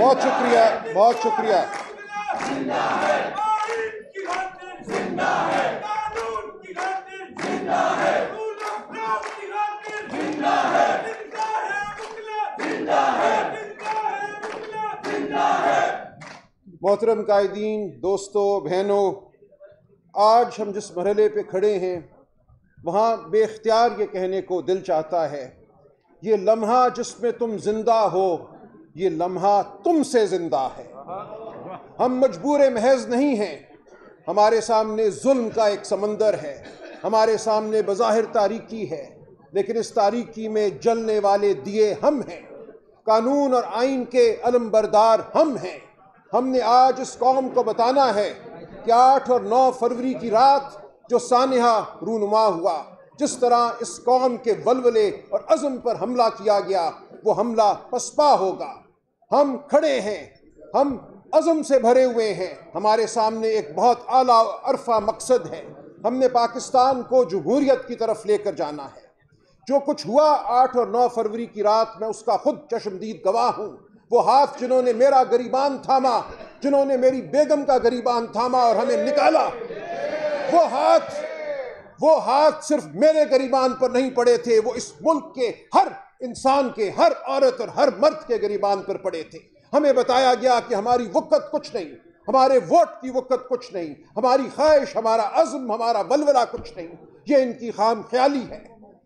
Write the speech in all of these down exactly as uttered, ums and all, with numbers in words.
بہت شکریہ بہت شکریہ محترم قائدین، دوستوں، بہنوں، آج ہم جس مرحلے پہ کھڑے ہیں وہاں بے اختیار یہ کہنے کو دل چاہتا ہے، یہ لمحہ جس میں تم زندہ ہو، یہ لمحہ تم سے زندہ ہے۔ ہم مجبور محض نہیں ہیں، ہمارے سامنے ظلم کا ایک سمندر ہے، ہمارے سامنے بظاہر تاریکی ہے، لیکن اس تاریکی میں جلنے والے دیے ہم ہیں، قانون اور آئین کے علم بردار ہم ہیں۔ ہم نے آج اس قوم کو بتانا ہے کہ آٹھ اور نو فروری کی رات جو سانحہ رونما ہوا، جس طرح اس قوم کے ولولے اور عزم پر حملہ کیا گیا، وہ حملہ پسپا ہوگا۔ ہم کھڑے ہیں، ہم عزم سے بھرے ہوئے ہیں، ہمارے سامنے ایک بہت اعلیٰ عرفہ مقصد ہے۔ ہم نے پاکستان کو جمہوریت کی طرف لے کر جانا ہے۔ جو کچھ ہوا آٹھ اور نو فروری کی رات میں اس کا خود چشمدید گواہ ہوں۔ وہ ہاتھ جنہوں نے میرا گریبان تھاما، جنہوں نے میری بیگم کا گریبان تھاما اور ہمیں نکالا، وہ ہاتھ وہ ہاتھ صرف میرے گریبان پر نہیں پڑے تھے، وہ اس ملک کے ہر انسان کے، ہر عورت اور ہر مرد کے گریبان پر پڑے تھے۔ ہمیں بتایا گیا کہ ہماری وقت کچھ نہیں، ہمارے ووٹ کی وقت کچھ نہیں، ہماری خواہش، ہمارا عزم، ہمارا ولولہ کچھ نہیں، یہ ان کی خام خیالی ہے۔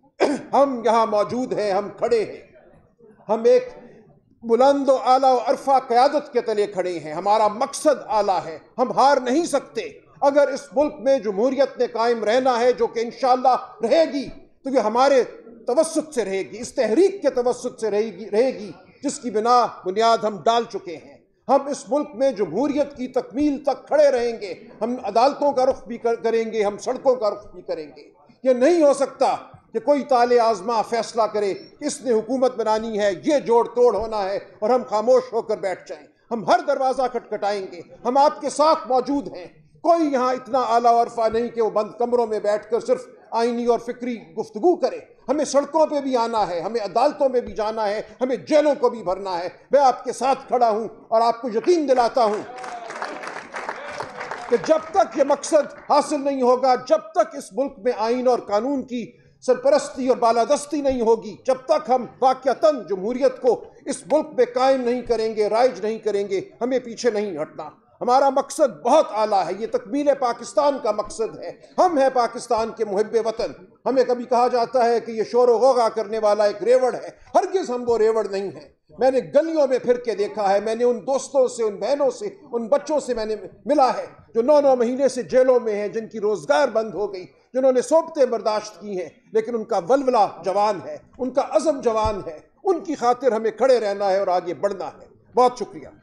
ہم یہاں موجود ہیں، ہم کھڑے ہیں، ہم ایک بلند و اعلیٰ و عرفہ قیادت کے تلے کھڑے ہیں، ہمارا مقصد اعلیٰ ہے، ہم ہار نہیں سکتے۔ اگر اس ملک میں جمہوریت نے قائم رہنا ہے، جو کہ انشاءاللہ رہے گی، تو یہ ہمارے توسط سے رہے گی، اس تحریک کے توسط سے رہے گی رہے گی جس کی بنا بنیاد ہم ڈال چکے ہیں۔ ہم اس ملک میں جمہوریت کی تکمیل تک کھڑے رہیں گے، ہم عدالتوں کا رخ بھی کریں گے، ہم سڑکوں کا رخ بھی کریں گے۔ یہ نہیں ہو سکتا کہ کوئی طالع آزما فیصلہ کرے کہ اس نے حکومت بنانی ہے، یہ جوڑ توڑ ہونا ہے، اور ہم خاموش ہو کر بیٹھ جائیں۔ ہم ہر دروازہ کھٹکھٹائیں گے، ہم آپ کے ساتھ موجود ہیں۔ کوئی یہاں اتنا اعلیٰ عرفہ نہیں کہ وہ بند کمروں میں بیٹھ کر صرف آئینی اور فکری گفتگو کرے۔ ہمیں سڑکوں پہ بھی آنا ہے، ہمیں عدالتوں میں بھی جانا ہے، ہمیں جیلوں کو بھی بھرنا ہے۔ میں آپ کے ساتھ کھڑا ہوں اور آپ کو یقین دلاتا ہوں کہ جب تک یہ مقصد حاصل نہیں ہوگا، جب تک اس ملک میں آئین اور قانون کی سرپرستی اور بالادستی نہیں ہوگی، جب تک ہم واقعتاً جمہوریت کو اس ملک میں قائم نہیں کریں گے، رائج نہیں کریں گے، ہمیں پیچھے نہیں ہٹنا۔ ہمارا مقصد بہت اعلیٰ ہے، یہ تکمیل پاکستان کا مقصد ہے۔ ہم ہیں پاکستان کے محب وطن۔ ہمیں کبھی کہا جاتا ہے کہ یہ شور و غوغا کرنے والا ایک ریوڑ ہے، ہرگز ہم وہ ریوڑ نہیں ہیں۔ میں نے گلیوں میں پھر کے دیکھا ہے، میں نے ان دوستوں سے، ان بہنوں سے، ان بچوں سے میں نے ملا ہے جو نو نو مہینے سے جیلوں میں ہیں، جن کی روزگار بند ہو گئی، جنہوں نے صحبتیں برداشت کی ہیں، لیکن ان کا ولولہ جوان ہے، ان کا عزم جوان ہے۔ ان کی خاطر ہمیں کھڑے رہنا ہے اور آگے بڑھنا ہے۔ بہت شکریہ۔